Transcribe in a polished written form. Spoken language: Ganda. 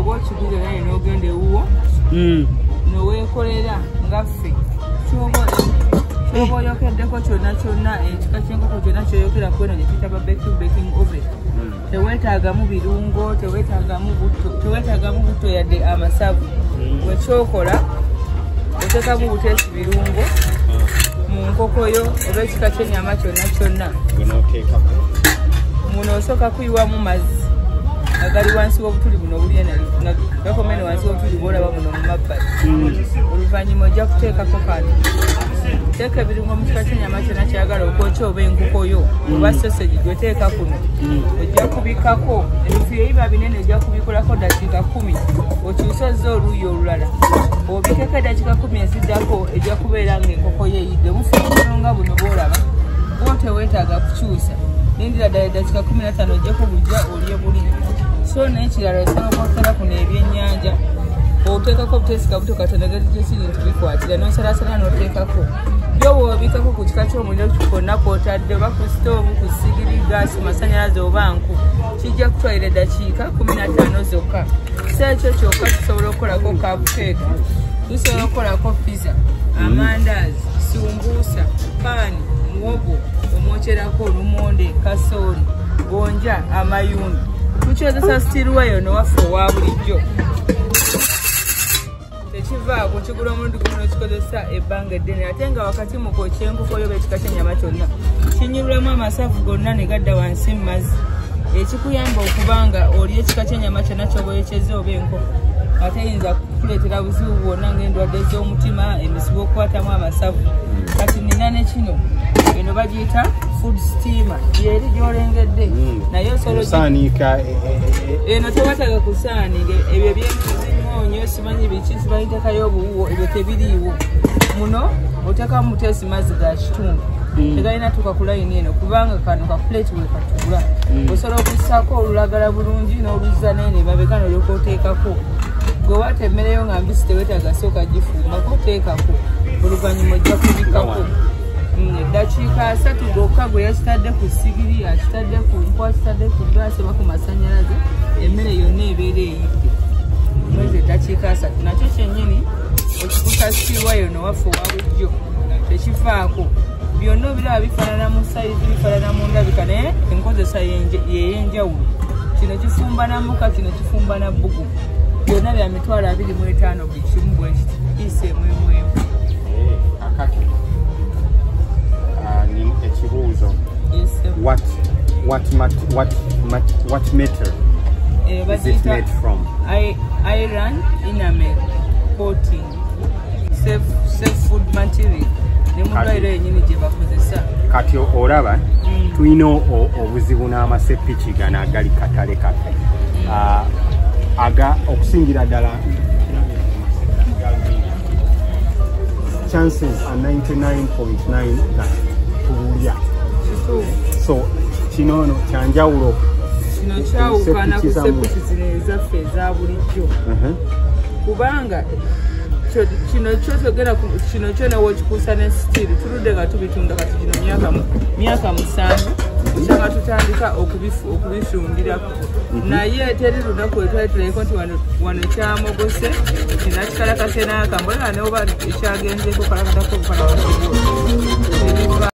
bwoba okiguze naye n'ogenda ewuwo noweekolera nga ffe kyoba oyokeddeko kyonna kyonna ekika ky'enkoko kyonna kyoyokera kweno gye tuyita baking oven teweetaagamu birungo teweetaagamu butto yadde amasavu wekyokola oteekamu buteesi birungo mu nkoko yo oba ekika ky'ennyama kyonna kyonna muno osooka kuyiwamu mazzi agali wansi w'obutuli buno gakomene wansi w'obutuli bwolaba buno mu mabbali oluvannyuma ojja kuteekako kano teeka ebirungo mu kika ky'ennyama kyonna kyagala okwokya oba enkoko yo oba sosegi gweteeka kuno ojja kubikako ebifiiro ebiba binene ojja kubikolako dakiika 10 okyuse ozza oluuyi olulala obikeko edakiika 10 eziddako ejja kubeera ng'enkoko yo eyidde obufiiro nga buno bwolaba bwo teweetaaga kukyusa nindira ddala edakiika 15 ojjako bujja olye buli so n'ekirala osanga kwotera kuno ebyennyanja oteekako obuteesi kabuto katono gekiri nti bikwatira n'osalasala n'oteekako byo woobikako ku kika ky'omuliro konna kwotadde oba ku sitoovu ku sigiri gaasi masanyalaze oba nku kijja kutwalira eddakiika 15 zokka so ekyo kyokka tusobola okukolako cupcake tusobola okukolako pizza amandaazi sumbuusa paani muwogo omwokyerako olumonde kasooli gonja amayundu tukyozesa sitiruweyo nowaffe owa bulijjo tekivaako kigula omulundi gumu n'okikozesa ebbanga eddene ate nga wakati mu kwokya enkoko yo b'ekika ky'ennyama kyonna kinyirulamu amasavu gonna ne gadda wansi mu mazzi ekikuyamba okubanga oli ekika ky'ennyama kyonna ky'oboyekyeza oba enkoko ate eyinza kukuleetera buzibu bwonna ng'endwadde z'omutima emisibu okukwatamu amasavu kati nina ne kino eno bagiyita food steamer yeri gy'olengedde naye osobola eno tewataga kusaaniga ebyo by'emuzinyoonyo simanyi biki sibayitekayo obuwuwo ebyo tebiriiwo muno oteekamu muteesi mazzi ga kitundu tegalina tuka ku layini eno kubanga kano ka plate we katugula osobola okussaako olulagala bulungi n'oluzza nene emabega n'olyoka oteekako gwe waata emmereyo nga mbisi teweetaaga sooka gifumbako oteekako oluvannyuma ojja kubikako eddakiika 3 gokka gwe yakitadde ku sigiri akitadde ku nku akitadde ku gaasi oba ku masanyalaze emmere yonna ebeera eyidde mwezi eddakiika 3 nakyo kyennyini okikusa sitiirwayo nowaffe owa bujjo tekifaako byonna obiraba bifaanana mu sayizi bifaanana mu ndabika naye enkozesa yeyenjawulo kino kifumba na muka kino kifumba na bbugu byonna bya 25 buli kimu bwe kiti piisi emwemwemu ekibuuzo what metal is it made from? Iron enamel coating safe food material ne mudwairo yenyini gye bakozesa kati olaba tulina obuzibu n'amasepiki gano agali katale kati aga okusingira ddala chances are 99.9 that tulya so kino no kyanjawulo kino kyawukana ku sepiki zino ezaffe eza bulijjo kubanga kino kyotogera kino kyona wokikuusa ne sitiiri tuludde nga tubitunda kati kino myaka 7 nga tutandika okubifumdirako naye teri lunaku lwetwali tulaiko nti wano kyamogose kinakikalakase n'akambala neoba ekyagenzeeko kalakatako okukalakatako